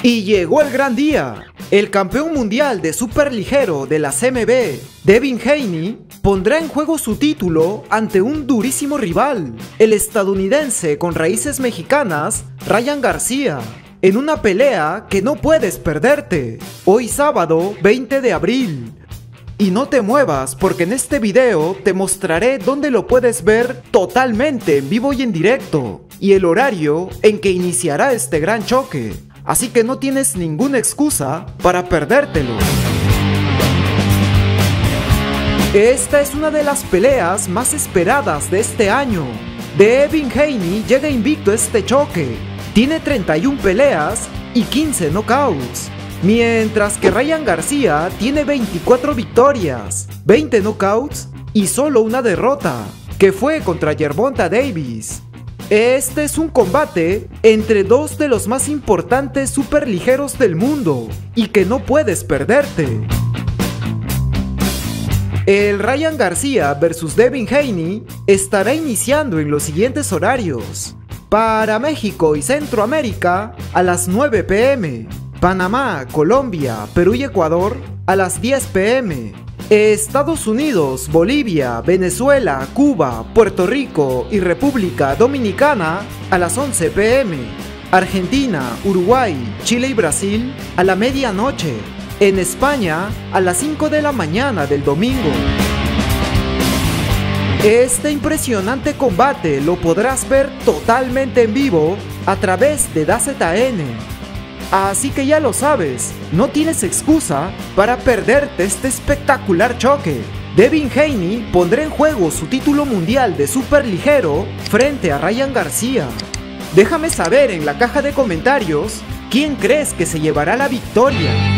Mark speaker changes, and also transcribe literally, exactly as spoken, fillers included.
Speaker 1: Y llegó el gran día. El campeón mundial de superligero de la C M B, Devin Haney, pondrá en juego su título ante un durísimo rival, el estadounidense con raíces mexicanas, Ryan García, en una pelea que no puedes perderte, hoy sábado veinte de abril. Y no te muevas porque en este video te mostraré dónde lo puedes ver totalmente en vivo y en directo, y el horario en que iniciará este gran choque. Así que no tienes ninguna excusa para perdértelo. Esta es una de las peleas más esperadas de este año. Devin Haney llega invicto a este choque. Tiene treinta y una peleas y quince knockouts. Mientras que Ryan García tiene veinticuatro victorias, veinte knockouts y solo una derrota, que fue contra Gervonta Davis. Este es un combate entre dos de los más importantes superligeros del mundo y que no puedes perderte. El Ryan García versus Devin Haney estará iniciando en los siguientes horarios: para México y Centroamérica a las nueve pe eme, Panamá, Colombia, Perú y Ecuador a las diez pe eme, Estados Unidos, Bolivia, Venezuela, Cuba, Puerto Rico y República Dominicana a las once pe eme, Argentina, Uruguay, Chile y Brasil a la medianoche, en España a las cinco de la mañana del domingo. Este impresionante combate lo podrás ver totalmente en vivo a través de D A Z N. Así que ya lo sabes, no tienes excusa para perderte este espectacular choque. Devin Haney pondrá en juego su título mundial de superligero frente a Ryan García. Déjame saber en la caja de comentarios quién crees que se llevará la victoria.